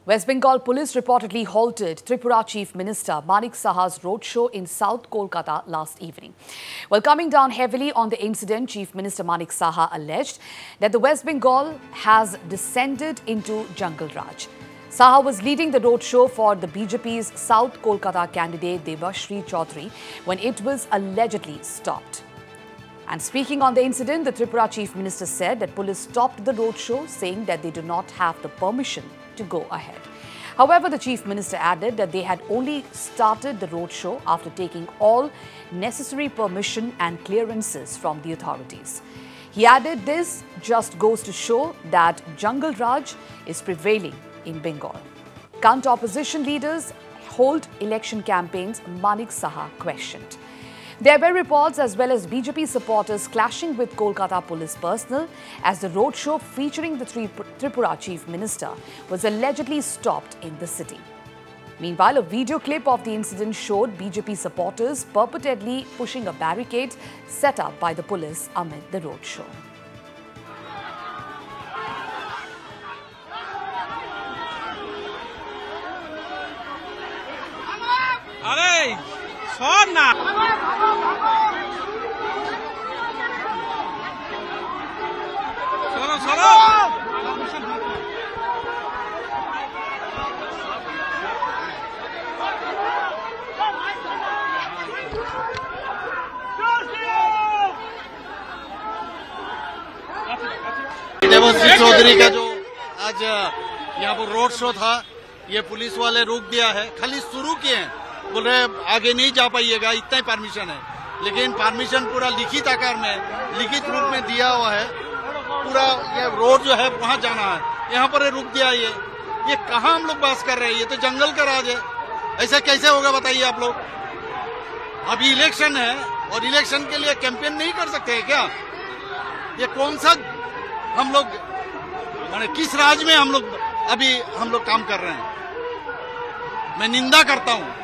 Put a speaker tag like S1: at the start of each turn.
S1: West Bengal police reportedly halted Tripura Chief Minister Manik Saha's roadshow in South Kolkata last evening. While coming down heavily on the incident, Chief Minister Manik Saha alleged that the West Bengal has descended into Jungle Raj. Saha was leading the roadshow for the BJP's South Kolkata candidate Debashri Chaudhary when it was allegedly stopped. And speaking on the incident, the Tripura Chief Minister said that police stopped the roadshow, saying that they do not have the permission to go ahead. However, the Chief Minister added that they had only started the roadshow after taking all necessary permission and clearances from the authorities. He added this just goes to show that Jungle Raj is prevailing in Bengal. Can't opposition leaders hold election campaigns? Manik Saha questioned. There were reports as well as BJP supporters clashing with Kolkata police personnel as the roadshow featuring the Tripura Chief Minister was allegedly stopped in the city. Meanwhile, a video clip of the incident showed BJP supporters purportedly pushing a barricade set up by the police amid the roadshow.
S2: Debashree Chaudhary का जो आज यहाँ पर road show था, ये police वाले रोक दिया है। खाली शुरू किए हैं, बोल रहे आगे नहीं जा पाइएगा, इतना ही परमिशन है। लेकिन परमिशन पूरा लिखित आकार में, लिखित रूप में दिया हुआ है। पूरा ये रोड जो है वहाँ जाना है, यहाँ पर रुक दिया। ये कहाँ हम लोग बात कर रहे हैं? ये तो जंगल का राज है। ऐसा कैसे होगा बताइए आप लोग? अभी इलेक्शन है और इलेक्शन के लिए कैंपेन नहीं कर सकते हैं क्या? ये कौन सा हम लोग माने किस राज में हम लोग काम कर रहे हैं? मैं निंदा करता हूँ।